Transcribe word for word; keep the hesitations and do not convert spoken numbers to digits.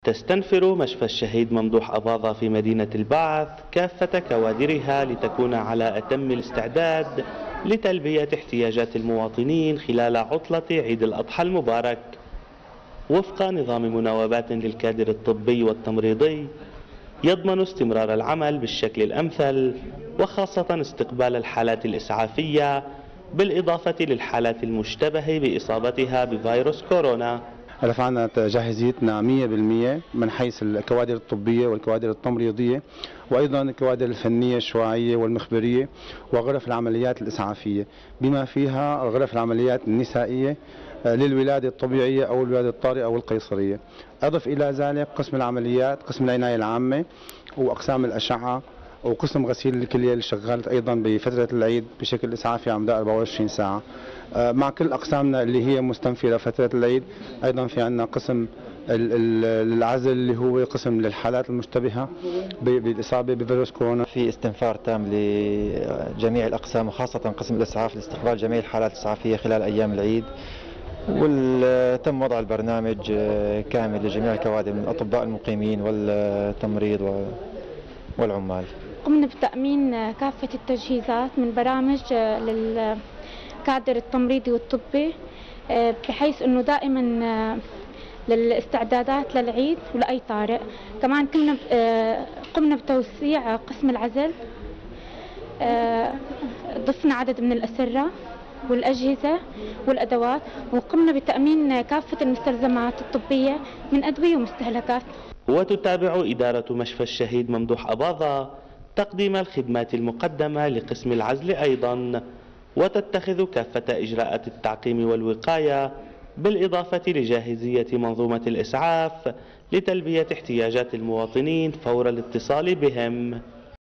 تستنفر مشفى الشهيد ممدوح أباظة في مدينة البعث كافة كوادرها لتكون على أتم الاستعداد لتلبية احتياجات المواطنين خلال عطلة عيد الأضحى المبارك، وفق نظام مناوبات للكادر الطبي والتمريضي يضمن استمرار العمل بالشكل الأمثل، وخاصة استقبال الحالات الإسعافية بالإضافة للحالات المشتبه بإصابتها بفيروس كورونا. رفعنا جاهزيتنا مئة بالمئة من حيث الكوادر الطبية والكوادر التمريضية، وأيضا الكوادر الفنية الشعاعية والمخبرية وغرف العمليات الإسعافية، بما فيها غرف العمليات النسائية للولادة الطبيعية أو الولادة الطارئة أو القيصرية. أضف إلى ذلك قسم العمليات، قسم العناية العامة، وأقسام الأشعة، وقسم غسيل الكلية اللي شغالت أيضا بفترة العيد بشكل إسعافي على مدار أربعة وعشرين ساعة. مع كل أقسامنا اللي هي مستنفرة فترة العيد. أيضا في عندنا قسم العزل اللي هو قسم للحالات المشتبهة بالإصابة بفيروس كورونا. في استنفار تام لجميع الأقسام وخاصة قسم الإسعاف لاستقبال جميع الحالات الإسعافية خلال أيام العيد، وتم وضع البرنامج كامل لجميع الكوادر من الأطباء المقيمين والتمريض والعمال. قمنا بتأمين كافة التجهيزات من برامج للكادر التمريضي والطبي، بحيث أنه دائما للاستعدادات للعيد ولأي طارئ. كمان كنا قمنا بتوسيع قسم العزل، ضفنا عدد من الأسرة والأجهزة والأدوات، وقمنا بتأمين كافة المستلزمات الطبية من أدوية ومستهلكات. وتتابع إدارة مشفى الشهيد ممدوح أباظة تقديم الخدمات المقدمة لقسم العزل أيضا، وتتخذ كافة إجراءات التعقيم والوقاية بالإضافة لجاهزية منظومة الإسعاف لتلبية احتياجات المواطنين فور الاتصال بهم.